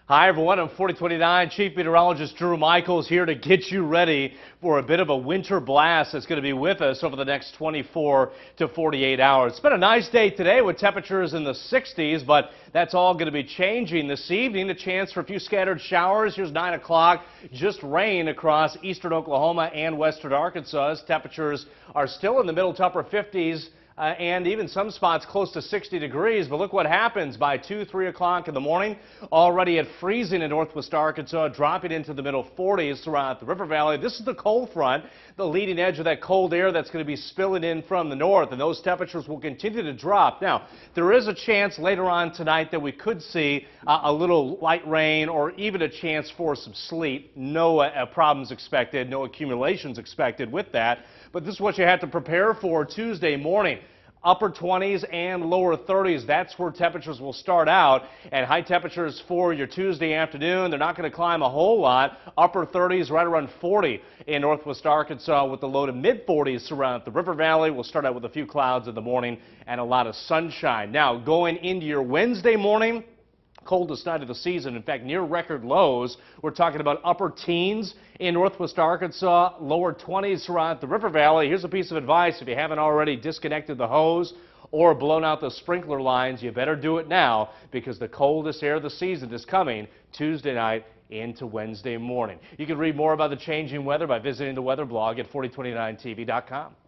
Hi everyone, I'm 4029 Chief Meteorologist Drew Michaels here to get you ready for a bit of a winter blast that's going to be with us over the next 24 to 48 hours. It's been a nice day today with temperatures in the 60s, but that's all going to be changing this evening. The chance for a few scattered showers. Here's 9 o'clock. Just rain across eastern Oklahoma and western Arkansas. Temperatures are still in the middle to upper 50s. And even some spots close to 60 degrees. But look what happens by 2, 3 o'clock in the morning. Already at freezing in northwest Arkansas, dropping into the middle 40s throughout the river valley. This is the cold front, the leading edge of that cold air that's going to be spilling in from the north. And those temperatures will continue to drop. Now, there is a chance later on tonight that we could see a little light rain or even a chance for some sleet. No problems expected, no accumulations expected with that. But this is what you have to prepare for Tuesday morning. Upper 20s and lower 30s. That's where temperatures will start out. And high temperatures for your Tuesday afternoon. They're not going to climb a whole lot. Upper 30s right around 40 in northwest Arkansas with the low to mid 40s throughout the river valley. We'll start out with a few clouds in the morning and a lot of sunshine. Now going into your Wednesday morning. Coldest night of the season. In fact, near record lows. We're talking about upper teens in northwest Arkansas, lower 20s throughout the river valley. Here's a piece of advice. If you haven't already disconnected the hose or blown out the sprinkler lines, you better do it now because the coldest air of the season is coming Tuesday night into Wednesday morning. You can read more about the changing weather by visiting the weather blog at 4029tv.com.